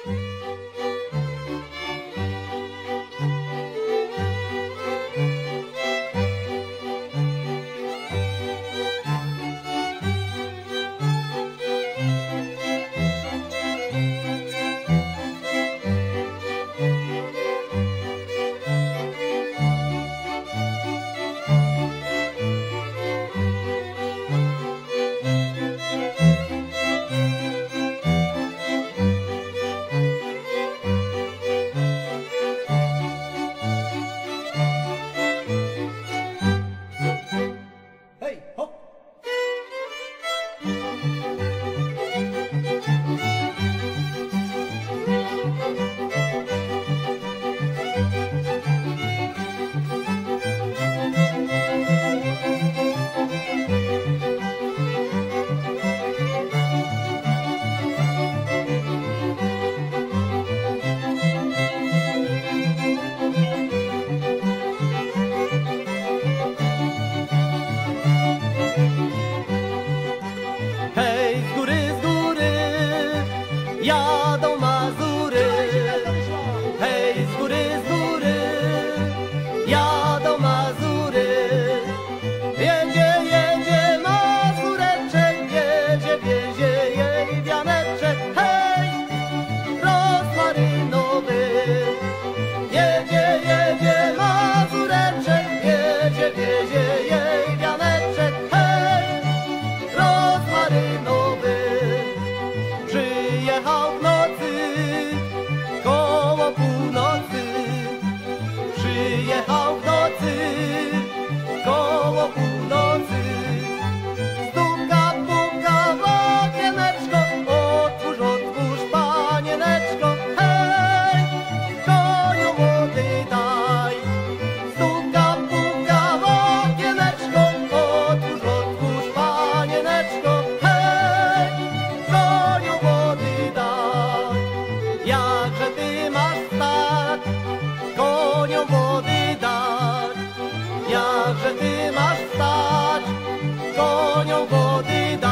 jadą Mazury. Hej, z góry, jadą Mazury. Jedzie Mazureczek, wiezie jej wianeczek. Hej, rozmarynowy. Jedzie Mazureczek, wiezie jej wianeczek. Hej, rozmarynowy. Przyjechał w nocy, koło północy. Przyjechał w nocy, koło północy. Stuka, puka w okieneczko, otwórz, panieneczko. Hej, koniu młody daj. Stuka, puka w okieneczko, otwórz, panieneczko. Hej, koniu młody daj. Jakże ty masz stać, koniom wody dać. Jakże ty masz stać, koniom wody dać.